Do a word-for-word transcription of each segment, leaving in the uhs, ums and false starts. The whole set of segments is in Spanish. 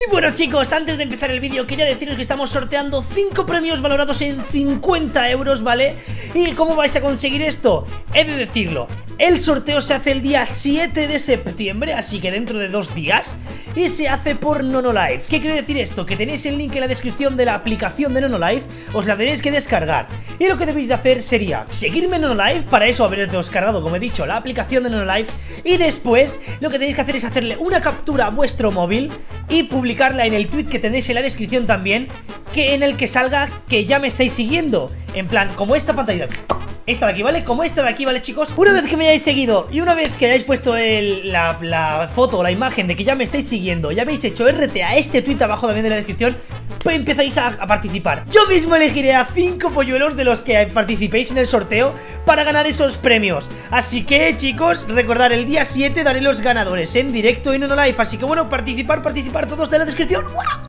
Y bueno chicos, antes de empezar el vídeo quería deciros que estamos sorteando cinco premios valorados en cincuenta euros, ¿vale? ¿Y cómo vais a conseguir esto? He de decirlo, el sorteo se hace el día siete de septiembre, así que dentro de dos días. Y se hace por Nonolife. ¿Qué quiere decir esto? Que tenéis el link en la descripción de la aplicación de Nonolife, os la tenéis que descargar. Y lo que debéis de hacer sería seguirme en Nonolife, para eso haberos descargado, como he dicho, la aplicación de Nonolife. Y después lo que tenéis que hacer es hacerle una captura a vuestro móvil y publicarla en el tweet que tenéis en la descripción también, que en el que salga que ya me estáis siguiendo. En plan, como esta pantalla, esta de aquí, ¿vale? Como esta de aquí, ¿vale, chicos? Una vez que me hayáis seguido y una vez que hayáis puesto el, la, la foto o la imagen de que ya me estáis siguiendo, ya habéis hecho R T a este tweet abajo también de la descripción, pues empezáis a, a participar. Yo mismo elegiré a cinco polluelos de los que participéis en el sorteo para ganar esos premios. Así que, chicos, recordad, el día siete daré los ganadores en directo en Nonolife. Así que, bueno, participar, participar todos de la descripción. ¡Wow!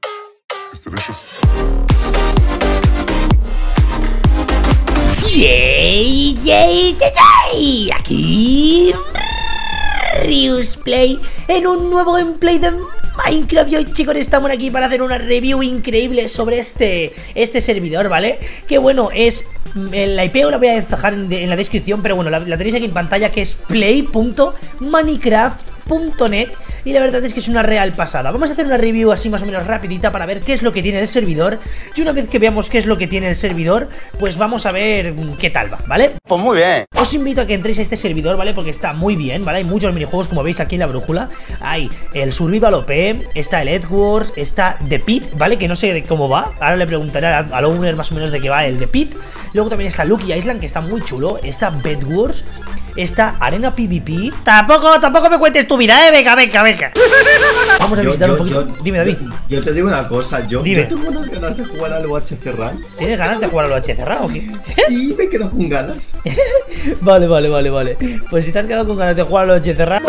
Yay, yay, yay, yay. Aquí Rius Play en un nuevo gameplay de Minecraft. Y hoy, chicos, estamos aquí para hacer una review increíble sobre este, este servidor, ¿vale? Que bueno, es... la I P os la voy a dejar en, en la descripción, pero bueno, la, la tenéis aquí en pantalla, que es play punto minecraft punto net. Y la verdad es que es una real pasada. Vamos a hacer una review así más o menos rapidita para ver qué es lo que tiene el servidor. Y una vez que veamos qué es lo que tiene el servidor, pues vamos a ver qué tal va, ¿vale? Pues muy bien. Os invito a que entréis a este servidor, ¿vale? Porque está muy bien, ¿vale? Hay muchos minijuegos, como veis aquí en la brújula. Hay el Survival O P, está el Edwards, está The Pit, ¿vale? Que no sé de cómo va. Ahora le preguntaré a, a Lowner más o menos de qué va el The Pit. Luego también está Lucky Island, que está muy chulo. Está Bedwars. Está Arena PvP. Tampoco, tampoco me cuentes tu vida, eh. Venga, venga, venga. Vamos a yo, visitar yo, un poquito. yo, Dime, David. Yo, yo te digo una cosa, yo, Dime. yo tengo unas ganas de jugar al U H C Rank. ¿Tienes ganas de jugar al U H C Rank o qué? Sí, me quedo con ganas. Vale, vale, vale, vale. Pues si te has quedado con ganas de jugar al U H C Rank,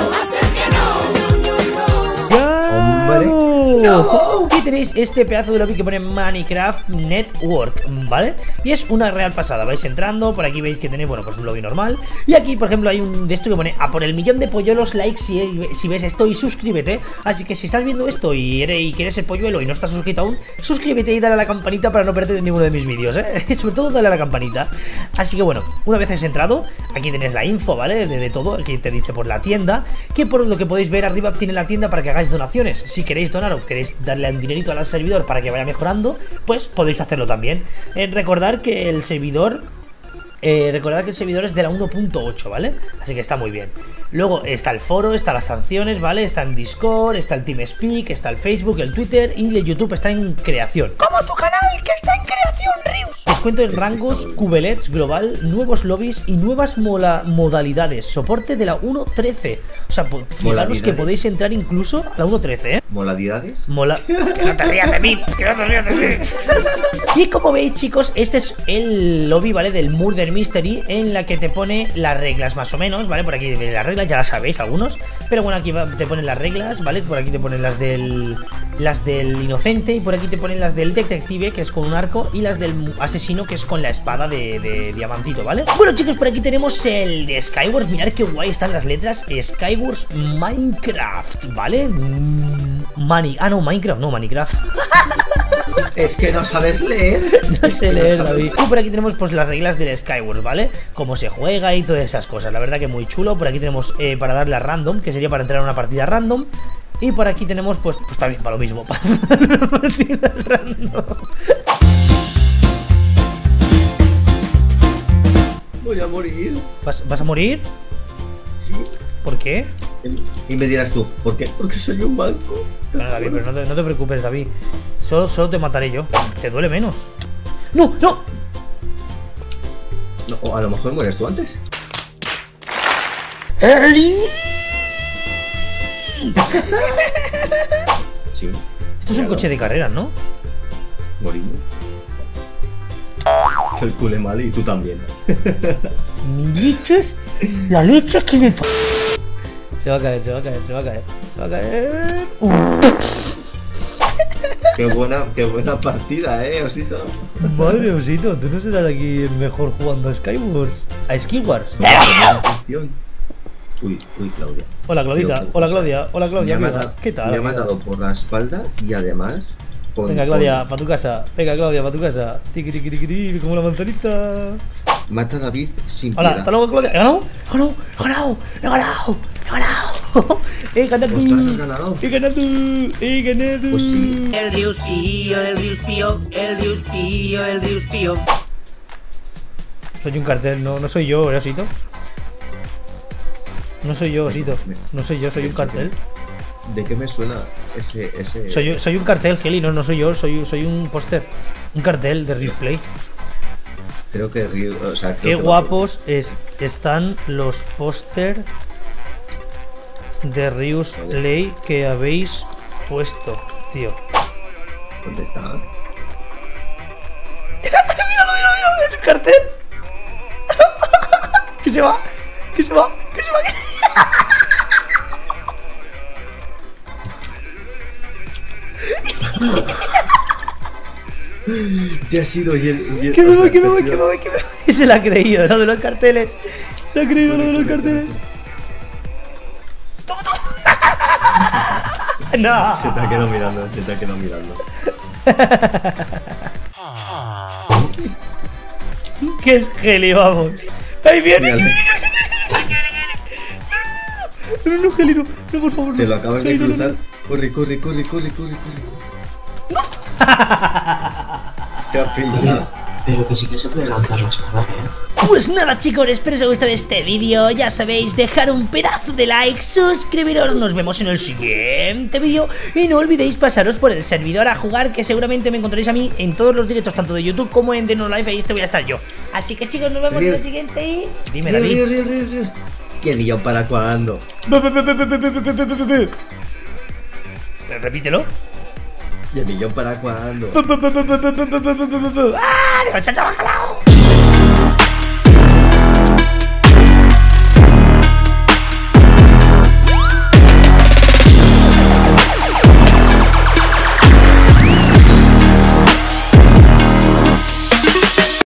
Hombre. no. Aquí tenéis este pedazo de lobby que pone Minecraft Network, ¿vale? Y es una real pasada. Vais entrando, por aquí veis que tenéis, bueno, pues un lobby normal. Y aquí, por ejemplo, hay un de esto que pone a por el millón de polluelos, likes si, si ves esto y suscríbete. Así que si estás viendo esto y, eres, y quieres ser polluelo y no estás suscrito aún, suscríbete y dale a la campanita para no perderte ninguno de mis vídeos, ¿eh? Sobre todo dale a la campanita. Así que bueno, una vez has entrado, aquí tenéis la info, ¿vale? De, de todo, aquí te dice por la tienda, que por lo que podéis ver arriba tiene la tienda para que hagáis donaciones. Si queréis donar o queréis darle un dinerito al servidor para que vaya mejorando, pues podéis hacerlo también. Eh, recordar que el servidor eh, recordad que el servidor es de la uno punto ocho, ¿vale? Así que está muy bien. Luego está el foro, está las sanciones, ¿vale? Está en Discord, está el TeamSpeak, está el Facebook, el Twitter y el YouTube está en creación. ¡Como tu canal que está en creación, Rius! Descuento en rangos, cubelets global, nuevos lobbies y nuevas mola modalidades. Soporte de la uno punto trece. O sea, fijaros que podéis entrar incluso a la uno punto trece, ¿eh? ¿Moladidades? Mola... Que no te rías de mí, que no te rías de mí. Y como veis, chicos, este es el lobby, ¿vale? Del Murder Mystery, en la que te pone las reglas más o menos, ¿vale? Por aquí vienen las reglas, ya las sabéis algunos. Pero bueno, aquí te ponen las reglas, ¿vale? Por aquí te ponen las del... las del inocente. Y por aquí te ponen las del detective, que es con un arco. Y las del asesino, que es con la espada de, de diamantito, ¿vale? Bueno, chicos, por aquí tenemos el de Skywars. Mirad qué guay están las letras. Skywars Minecraft, ¿vale? Mani... Ah, no, Minecraft, no, Minecraft. Es que no sabes leer. No sé leer, David. Y por aquí tenemos pues las reglas del Skywars, ¿vale? Cómo se juega y todas esas cosas. La verdad que muy chulo. Por aquí tenemos eh, para darle a random, que sería para entrar a una partida random. Y por aquí tenemos pues, pues también para lo mismo, para una partida random. Voy a morir. ¿Vas, ¿Vas a morir? Sí. ¿Por qué? Y me dirás tú, ¿por qué? Porque soy un banco. Bueno, David, pero no te, no te preocupes, David. Solo, solo te mataré yo. Te duele menos. ¡No! ¡No! No, o a lo mejor mueres tú antes. ¡Eli! Sí. Esto es un coche de carreras, ¿no? Morí. Calculé mal y tú también. Mi leches, la leche que me... Se va a caer, se va a caer, se va a caer, se va a caer. Uh. Qué buena, qué buena partida, eh, Osito. Madre, Osito, tú no serás aquí el mejor jugando a Skywars. A Skywars. Uy, uy, Claudia. Hola, Claudita. Tío, Hola, o sea, Claudia. Hola, Claudia. Me ha amiga. matado, ¿Qué tal? me ha amiga? matado por la espalda y además. Con, Venga, Claudia, con- para tu casa. Venga, Claudia, para tu casa. Tiki, tiki, tiki, tiki, como la manzanita. Mata a David sin Hola, piedad. hasta luego, Claudia. ¿He ganado? ¿He ganado? ¿He ganado? ¿He ganado? ¿He ganado? ¡He ganado! Ostras, has ganado. ¡He ganado! ¡He ganado! Pues sí. El Rius Pío, el Rius Pío, el Rius Pío, el Rius Pío. Soy un cartel, no, no soy yo, ¿eh, Osito? No soy yo, Osito. No soy yo, soy un cartel. ¿De qué me suena ese. ese... Soy, soy un cartel, Geli, no, no soy yo, soy, soy un póster. Un cartel de Replay. Creo que Ryu. O sea, creo Qué que lo- guapos es- están los póster de Rius Play que habéis puesto, tío. ¿Dónde está? ¡Míralo, míralo, míralo! ¡Es un cartel! ¡Que se va! ¡Que se va! ¡Que se va! Te has ido y el. y el- ¡Que me o sea, voy, que me te has voy, que ido- me voy, que me voy! Se la ha creído, lo de los carteles. Se ha creído lo de los carteles. ¡Toma, toma! ¡No! Se te ha quedado mirando, se te ha quedado mirando. ¡Que es Geli, vamos! ¡Ahí viene! Mírale, No, no, no, Geli, no, no, por favor. te no. lo acabas de Geli, no, no, cruzar. no. Corre, corre, corre, corre, corre, corre. Te ha pillado. Pero que sí que se puede lanzar la espada, ¿eh? Pues nada, chicos, espero que os haya gustado este vídeo. Ya sabéis, dejar un pedazo de like, suscribiros, nos vemos en el siguiente vídeo. Y no olvidéis pasaros por el servidor a jugar, que seguramente me encontraréis a mí en todos los directos, tanto de YouTube como en Deno Live. Ahí te voy a estar yo. Así que, chicos, nos vemos en el siguiente y... Dime, Río, David. río, río, río, río. Y el niño para cuando. Repítelo. Y el millón para cuando. ¡Ah! ¡Chacha, bacalao!